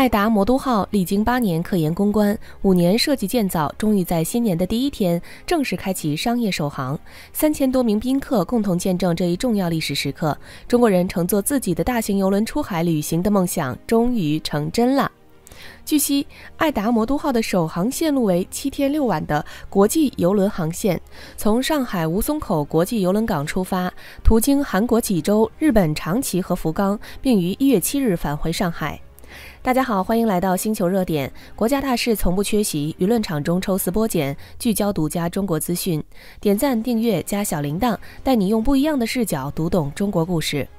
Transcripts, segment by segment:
爱达魔都号历经8年科研攻关，5年设计建造，终于在新年的第一天正式开启商业首航。3000多名宾客共同见证这一重要历史时刻，中国人乘坐自己的大型邮轮出海旅行的梦想终于成真了。据悉，爱达魔都号的首航线路为7天6晚的国际邮轮航线，从上海吴淞口国际邮轮港出发，途经韩国济州、日本长崎和福冈，并于1月7日返回上海。大家好，欢迎来到星球热点。国家大事从不缺席，舆论场中抽丝剥茧，聚焦独家中国资讯。点赞、订阅加小铃铛，带你用不一样的视角读懂中国故事。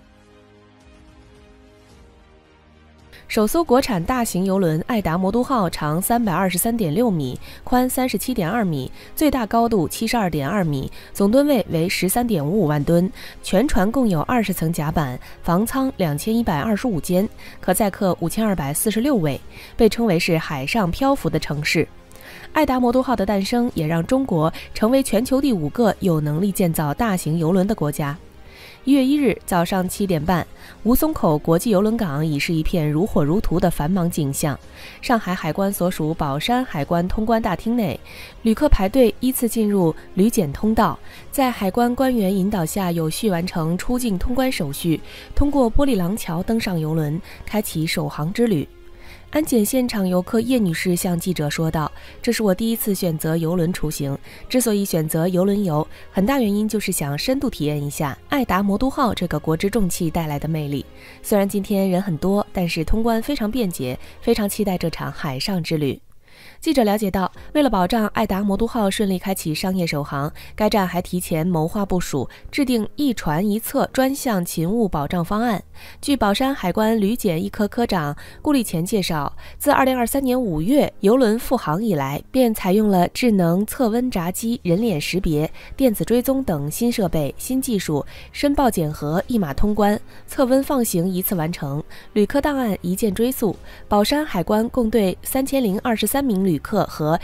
首艘国产大型邮轮爱达魔都号长323.6米，宽37.2米，最大高度72.2米，总吨位为13.55万吨，全船共有20层甲板，房舱2125间，可载客5246位，被称为是海上漂浮的城市。爱达魔都号的诞生也让中国成为全球第5个有能力建造大型邮轮的国家。1月1日早上7点半，吴淞口国际邮轮港已是一片如火如荼的繁忙景象。上海海关所属宝山海关通关大厅内，旅客排队依次进入旅检通道，在海关官员引导下有序完成出境通关手续，通过玻璃廊桥登上邮轮，开启首航之旅。安检现场游客叶女士向记者说道：“这是我第一次选择邮轮出行，之所以选择邮轮游，很大原因就是想深度体验一下爱达魔都号这个国之重器带来的魅力。虽然今天人很多，但是通关非常便捷，非常期待这场海上之旅。”记者了解到，为了保障爱达魔都号顺利开启商业首航，该站还提前谋划部署，制定一船一侧专项勤务保障方案。据宝山海关旅检一科科长顾立前介绍，自2023年5月邮轮复航以来，便采用了智能测温闸机、人脸识别、电子追踪等新设备、新技术，申报检核一码通关，测温放行一次完成，旅客档案一键追溯。宝山海关共对3023名旅客和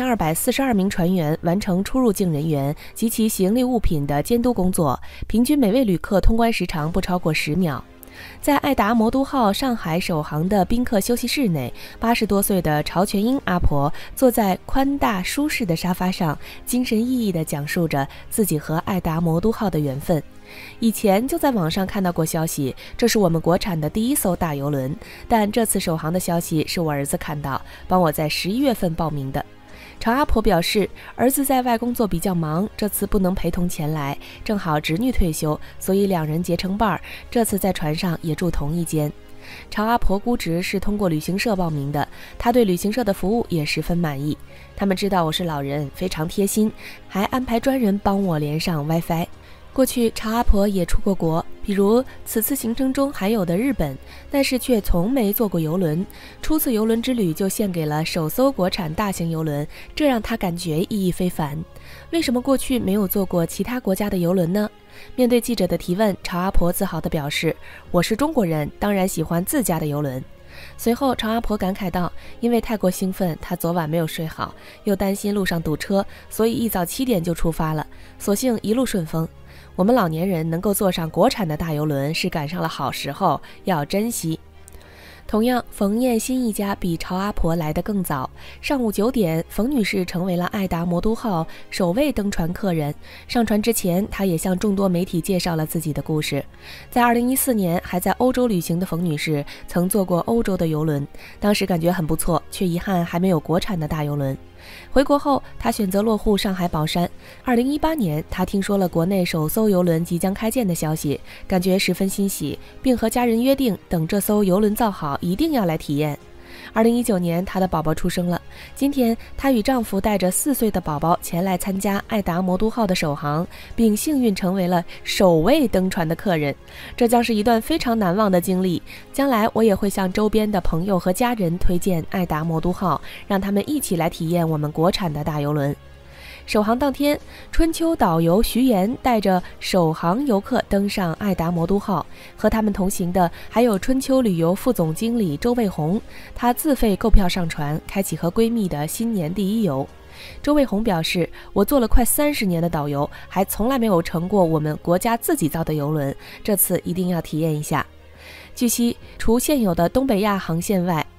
1242名船员完成出入境人员及其行李物品的监督工作，平均每位旅客通关时长不超过10秒。在爱达魔都号上海首航的宾客休息室内，80多岁的曹全英阿婆坐在宽大舒适的沙发上，精神奕奕地讲述着自己和爱达魔都号的缘分。以前就在网上看到过消息，这是我们国产的第1艘大邮轮，但这次首航的消息是我儿子看到，帮我在11月份报名的。曹阿婆表示，儿子在外工作比较忙，这次不能陪同前来，正好侄女退休，所以2人结成伴儿，这次在船上也住同一间。曹阿婆估值是通过旅行社报名的，她对旅行社的服务也十分满意。他们知道我是老人，非常贴心，还安排专人帮我连上 WiFi。过去曹阿婆也出过国，比如此次行程中还有的日本，但是却从没坐过邮轮。初次邮轮之旅就献给了首艘国产大型邮轮，这让她感觉意义非凡。为什么过去没有坐过其他国家的邮轮呢？面对记者的提问，曹阿婆自豪地表示：“我是中国人，当然喜欢自家的邮轮。”随后曹阿婆感慨道，因为太过兴奋，她昨晚没有睡好，又担心路上堵车，所以一早7点就出发了，所幸一路顺风。我们老年人能够坐上国产的大邮轮，是赶上了好时候，要珍惜。同样，冯艳新一家比曹阿婆来得更早。上午9点，冯女士成为了爱达魔都号首位登船客人。上船之前，她也向众多媒体介绍了自己的故事。在2014年还在欧洲旅行的冯女士，曾坐过欧洲的邮轮，当时感觉很不错，却遗憾还没有国产的大邮轮。回国后，他选择落户上海宝山。2018年，他听说了国内首艘邮轮即将开建的消息，感觉十分欣喜，并和家人约定，等这艘邮轮造好，一定要来体验。2019年，她的宝宝出生了。今天，她与丈夫带着4岁的宝宝前来参加爱达魔都号的首航，并幸运成为了首位登船的客人。这将是一段非常难忘的经历。将来我也会向周边的朋友和家人推荐爱达魔都号，让他们一起来体验我们国产的大邮轮。首航当天，春秋导游徐岩带着首航游客登上爱达魔都号，和他们同行的还有春秋旅游副总经理周卫红，她自费购票上船，开启和闺蜜的新年第1游。周卫红表示，我做了快30年的导游，还从来没有乘过我们国家自己造的邮轮，这次一定要体验一下。据悉，除现有的东北亚航线外，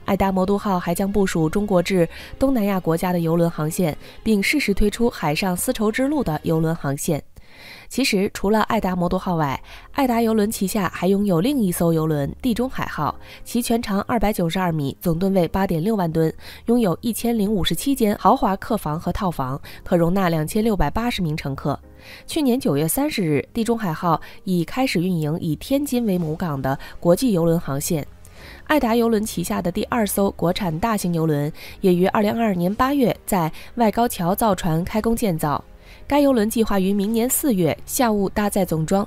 爱达魔都号还将部署中国至东南亚国家的邮轮航线，并适时推出海上丝绸之路的邮轮航线。其实，除了爱达魔都号外，爱达邮轮旗下还拥有另一艘邮轮地中海号，其全长292米，总吨位8.6万吨，拥有1057间豪华客房和套房，可容纳2680名乘客。去年9月30日，地中海号已开始运营以天津为母港的国际邮轮航线。爱达邮轮旗下的第2艘国产大型邮轮也于2022年8月在外高桥造船开工建造。该邮轮计划于明年4月下坞搭载总装。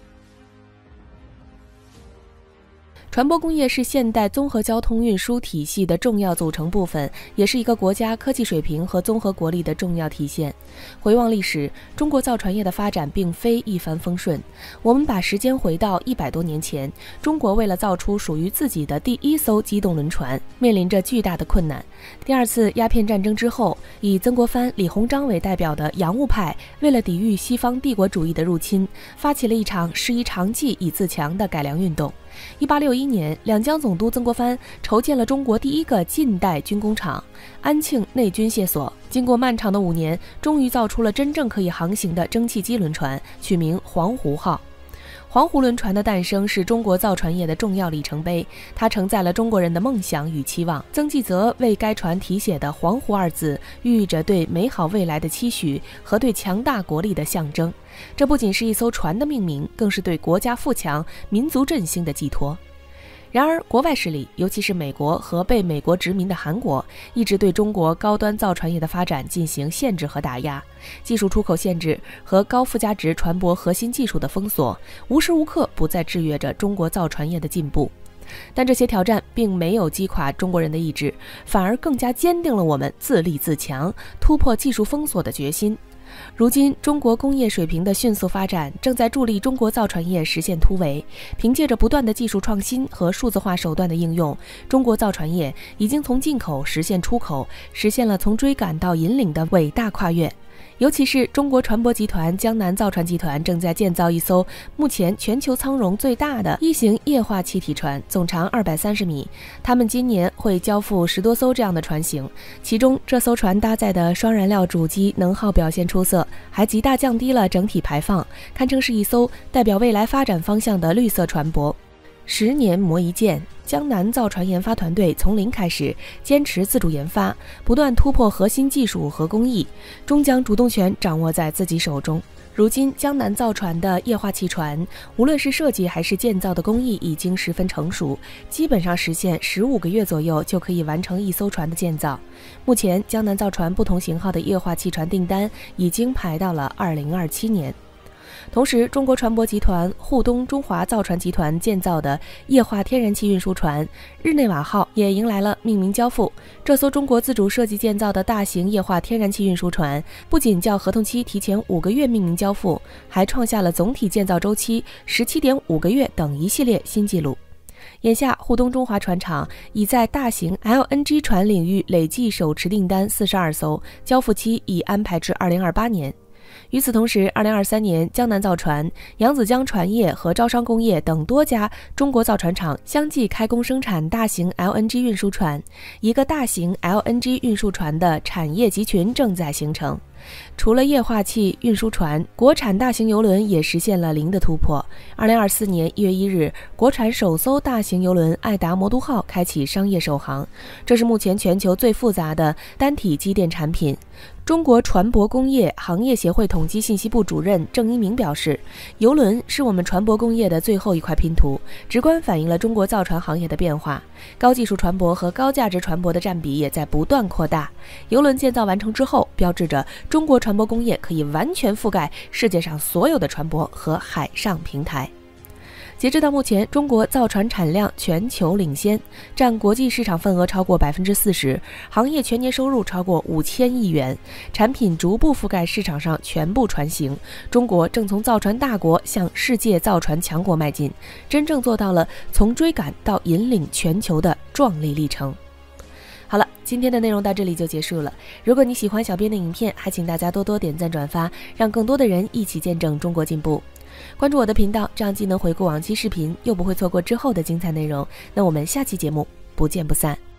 船舶工业是现代综合交通运输体系的重要组成部分，也是一个国家科技水平和综合国力的重要体现。回望历史，中国造船业的发展并非一帆风顺。我们把时间回到100多年前，中国为了造出属于自己的第1艘机动轮船，面临着巨大的困难。第2次鸦片战争之后，以曾国藩、李鸿章为代表的洋务派，为了抵御西方帝国主义的入侵，发起了一场师夷长技以自强的改良运动。1861年，两江总督曾国藩筹建了中国第1个近代军工厂——安庆内军械所。经过漫长的5年，终于造出了真正可以航行的蒸汽机轮船，取名黄湖号。黄湖轮船的诞生是中国造船业的重要里程碑，它承载了中国人的梦想与期望。曾纪泽为该船题写的“黄湖”二字，寓意着对美好未来的期许和对强大国力的象征。这不仅是一艘船的命名，更是对国家富强、民族振兴的寄托。然而，国外势力，尤其是美国和被美国殖民的韩国，一直对中国高端造船业的发展进行限制和打压，技术出口限制和高附加值船舶核心技术的封锁，无时无刻不在制约着中国造船业的进步。但这些挑战并没有击垮中国人的意志，反而更加坚定了我们自立自强、突破技术封锁的决心。如今，中国工业水平的迅速发展正在助力中国造船业实现突围。凭借着不断的技术创新和数字化手段的应用，中国造船业已经从进口实现出口，实现了从追赶到引领的伟大跨越。尤其是中国船舶集团江南造船集团正在建造一艘目前全球舱容最大的1型液化气体船，总长230米。他们今年会交付10多艘这样的船型，其中这艘船搭载的双燃料主机能耗表现出色，还极大降低了整体排放，堪称是一艘代表未来发展方向的绿色船舶。10年磨一剑，江南造船研发团队从零开始，坚持自主研发，不断突破核心技术和工艺，终将主动权掌握在自己手中。如今，江南造船的液化气船，无论是设计还是建造的工艺已经十分成熟，基本上实现15个月左右就可以完成一艘船的建造。目前，江南造船不同型号的液化气船订单已经排到了2027年。同时，中国船舶集团沪东中华造船集团建造的液化天然气运输船日内瓦号也迎来了命名交付。这艘中国自主设计建造的大型液化天然气运输船，不仅较合同期提前5个月命名交付，还创下了总体建造周期17.5个月等一系列新纪录。眼下，沪东中华船厂已在大型 LNG 船领域累计手持订单42艘，交付期已安排至2028年。与此同时，2023年，江南造船、扬子江船业和招商工业等多家中国造船厂相继开工生产大型 LNG 运输船，一个大型 LNG 运输船的产业集群正在形成。除了液化气运输船，国产大型邮轮也实现了零的突破。2024年1月1日，国产首艘大型邮轮爱达魔都号开启商业首航，这是目前全球最复杂的单体机电产品。中国船舶工业行业协会统计信息部主任郑一鸣表示，邮轮是我们船舶工业的最后一块拼图，直观反映了中国造船行业的变化。高技术船舶和高价值船舶的占比也在不断扩大。邮轮建造完成之后，标志着中国船舶工业可以完全覆盖世界上所有的船舶和海上平台。截至到目前，中国造船产量全球领先，占国际市场份额超过40%，行业全年收入超过5000亿元，产品逐步覆盖市场上全部船型。中国正从造船大国向世界造船强国迈进，真正做到了从追赶到引领全球的壮丽历程。好了，今天的内容到这里就结束了。如果你喜欢小编的影片，还请大家多多点赞转发，让更多的人一起见证中国进步。关注我的频道，这样既能回顾往期视频，又不会错过之后的精彩内容。那我们下期节目不见不散。